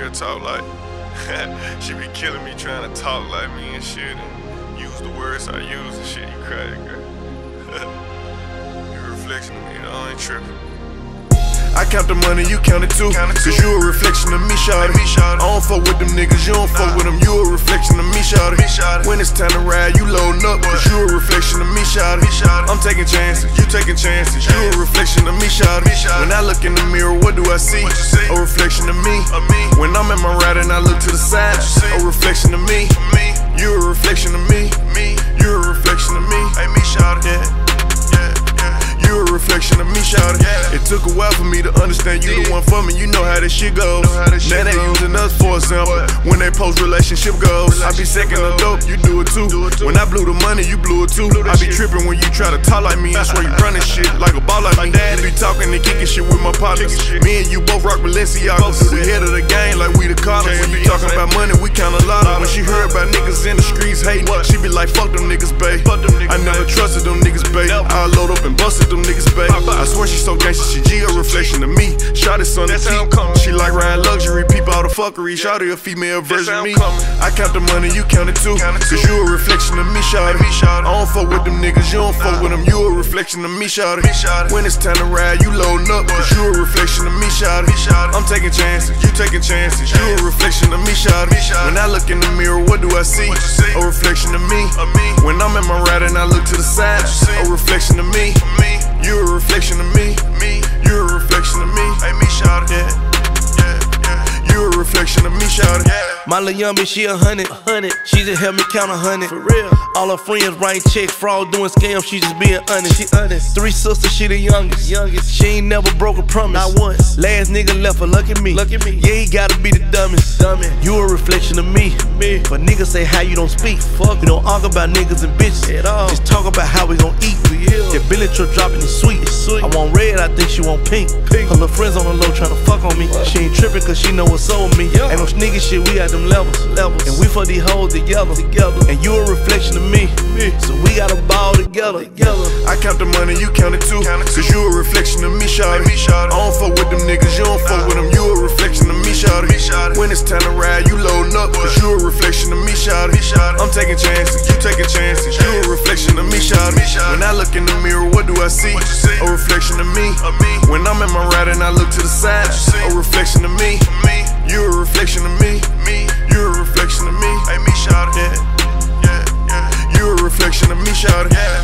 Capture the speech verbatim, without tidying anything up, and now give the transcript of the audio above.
real talk, like, she be killing me trying to talk like me and shit, and use the words I use and shit. You crazy, girl. You a reflection of me, I ain't tripping. I count the money, you count it too. Count it Cause too. you a reflection of me, shawty. Me, shawty. I don't fuck with them niggas, you don't nah. fuck with them. You a reflection of me, shawty. Me, shawty. When it's time to ride, you loading up. Cause you a reflection of me, shawty. Me, shawty. I'm taking chances, you taking chances. You a reflection of me, shawty. Me, shawty. When I look in the mirror, what do I see? What you see? A reflection of me. Of me. When I'm in my ride and I look to the side, a reflection of me. Of me. You a reflection of me. Me. You a reflection of me. Hey, me, shawty. Yeah. You a reflection of me, shawty. Yeah. It took a while for me to understand you yeah. the one for me. You know how this shit goes. Know how this shit now they goes. using us for example. What? When they post relationship goals, I be second the dope, you do it too. Do it too. When I blew the money, you blew it too. I be shit. tripping when you try to talk like me. I swear you running shit like a ball like me. You be talking and kicking shit with my partners. Me and you both rock Balenciagas. We head of the game like we the Carters. When you talking about money, we count a lot. When she heard about niggas in the streets hating, she be like, fuck them niggas, babe. I never trusted them niggas, babe. I load up and busted them niggas, babe. I swear she so gangsta, she G, a reflection of me. Shawty son of T. She like riding luxury, peep all the fuckery. Shawty a female version of me. I count the money, you count it too. Cause you a reflection of me, shawty. I don't fuck with them niggas, you don't fuck with them. You a reflection of me, shawty. When it's time to ride, you loading up. Cause you a reflection of me, shawty. I'm taking chances, you taking chances. You a reflection of me, shawty. When I look in the mirror, what do I see? A reflection of me. When I'm in my ride and I look to the side, a reflection of me. You a reflection of me. Me. You a reflection of me. Hey, me, shawty. Yeah. Yeah. Yeah. You a reflection of me, shawty. Yeah. My little young bitch, she a hundred. hundred. She just helped me count a hundred. For real. All her friends writing checks, fraud doing scams. She just being honest. She honest. Three sisters, she the youngest. Youngest. She ain't never broke a promise. Not once. Last nigga left her. Look at me. Look at me. Yeah, he gotta be the dumbest. Dumbest. You a reflection of me. Me. But niggas say how you don't speak. Fuck. We don't argue about niggas and bitches at all. Just talk about how we gon' eat. We ill. That Billy truck dropping is sweet. It's sweet. I want red. I think she want pink. Pink. Her little friends on the low tryna fuck on me. What? She ain't tripping cause she know what's on me. Yeah. Ain't no nigga shit. We got them levels. Levels. And we for these hoes together. Together. And you a reflection of me. Me. So we got a ball together. Together. I count the money, you count it too. Count it Cause too. you a reflection of me, shawty. Hey, me, shawty. I don't fuck with them niggas, you don't fuck with them. You a reflection of me, shawty. Me, shawty. When it's time to ride, you loading up. Cause you a reflection of me, shawty. Me, shawty. I'm taking chances, you taking chances. You a reflection of me, shawty. Me, shawty. When I look in the mirror, what do I see? What you see? A reflection of me. Of me. When I'm in my ride and I look to the side, What you see? a reflection of me. Of me. You a reflection of me. Me. You a reflection of me. Hey, me, shawty. Yeah. Yeah. Yeah. You a reflection of me, shawty. Yeah.